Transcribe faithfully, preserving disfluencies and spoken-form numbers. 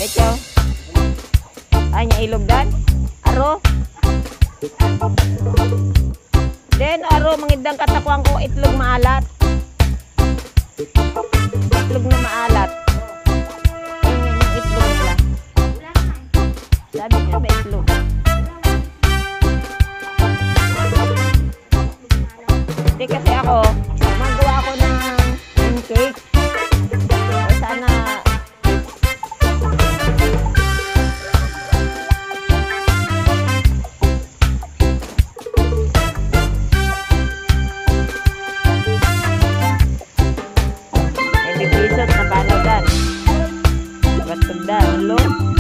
Becho. Ay, nya ilog dan. Aro. Den, aro, mangidang katakwang ko, itlog maalat. Itlog na maalat. Ayun yung itlog nila. Sabi niya ba itlog? Hindi kasi ako, magawa ako ng cake. O sana hindi bisot na panaw dan. Batog dan, lo.